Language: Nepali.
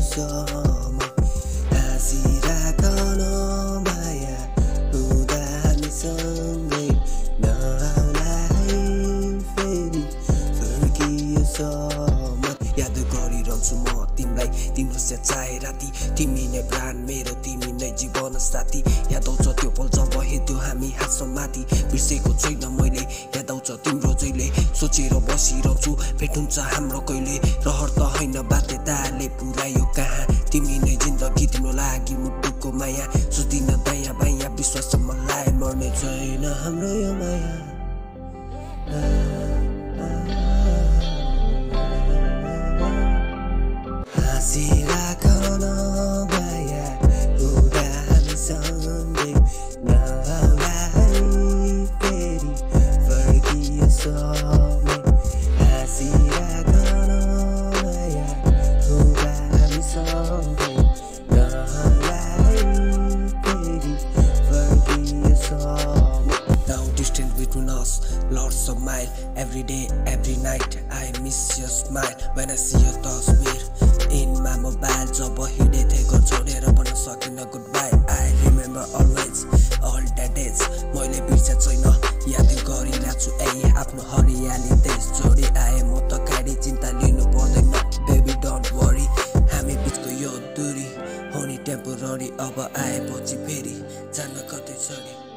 समय हाँसी राखन माया हुँदा हामीसँगै नआउला है फेरि फर्कियो समय याद गरिरहन्छु म तिमीलाई तिम्रो स्याचाए राति तिमी नै प्राण मेरो तिमी नै जीवन साथी याद आउँछ त्यो पल जब हेर्यो हामी हाँस्छौँ माथि बिर्सेको छैन मैले याद आउँछ तिम्रो जहिले सोचेर बसिरहन्छु भेट हुन्छ हाम्रो कहिले रहर त होइन बाध्यताले पुर्यायो कहाँ तिमी नै जिन्दगी तिम्रो लागि मुटुको माया सोच्दिन दायाँ बायाँ विश्वास मलाई मर्ने छैन हाम्रो यो माया हाँसी राखन माया हुँदा हामीसँगै नआउला है फेरि फर्कियो समय हाँसी राखन माया हुँदा हामीसँगै नआउला है फेरि फर्कियो समय Now distance between us, lots of miles every day, every night. I miss your smile when I see your tasveer in my mobile. जब हिँडेको छोडेर भन्न सकिन goodbye. I remember always all that days. मैले बिर्सेको छैन याद गरिरहेको छु ए आफ्नो हरियाली देश जोडी आए म त गाडी चिन्ता लिनु पर्दैन baby don't worry हामी बिचको यो दूरी हो नि टेम्पोररी अब आएपछि फेरि जान्न कतै छोडी